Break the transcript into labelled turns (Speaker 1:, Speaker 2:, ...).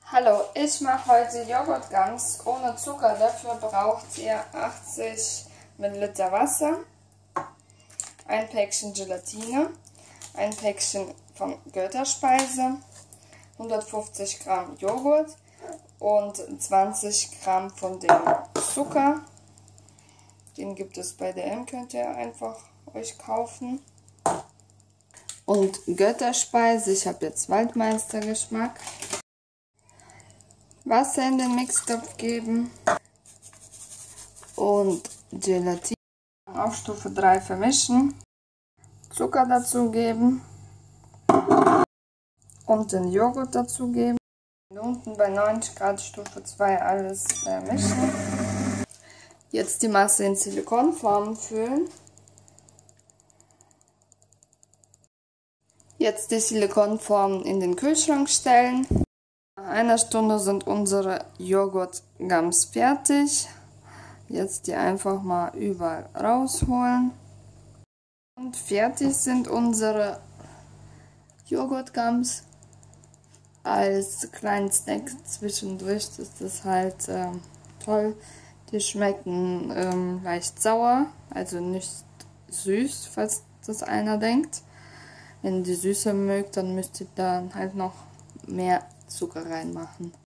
Speaker 1: Hallo, ich mache heute Joghurtgums ohne Zucker. Dafür braucht ihr 80 Milliliter Wasser, ein Päckchen Gelatine, ein Päckchen von Götterspeise, 150 Gramm Joghurt und 20 Gramm von dem Zucker. Den gibt es bei DM, könnt ihr einfach euch kaufen. Und Götterspeise, ich habe jetzt Waldmeister-Geschmack. Wasser in den Mixtopf geben und Gelatine auf Stufe 3 vermischen, Zucker dazugeben und den Joghurt dazugeben. Unten bei 90 Grad Stufe 2 alles vermischen. Jetzt die Masse in Silikonformen füllen. Jetzt die Silikonformen in den Kühlschrank stellen. Nach einer Stunde sind unsere Joghurtgums fertig. Jetzt die einfach mal überall rausholen. Und fertig sind unsere Joghurtgums. Als kleinen Snack zwischendurch ist das halt toll. Die schmecken leicht sauer, also nicht süß, falls das einer denkt. Wenn ihr die Süße mögt, dann müsst ihr dann halt noch mehr Zucker reinmachen.